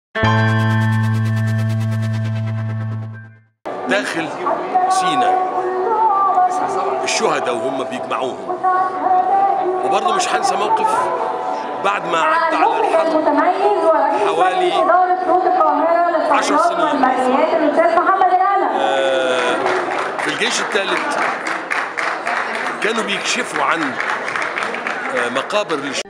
داخل سيناء الشهداء وهم بيجمعوهم. وبرضه مش هنسى موقف بعد ما عدى على الحرب حوالي 10 سنين في الجيش الثالث كانوا بيكشفوا عن مقابر